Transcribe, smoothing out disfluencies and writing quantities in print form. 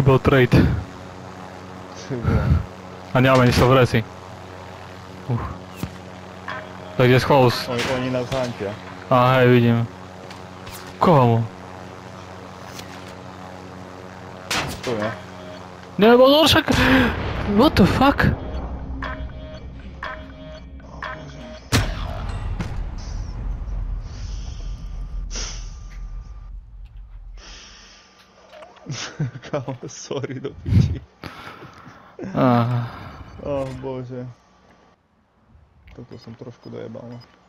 Bol trade. A nemáme nič sa vreci. Takže close. Oni nás hantia. Á, hej, vidím. Komu? Tu je. Nebol však... What the fuck? Kámo, sorry do piči. Aha. Oh bože. Toto som trošku dojebal.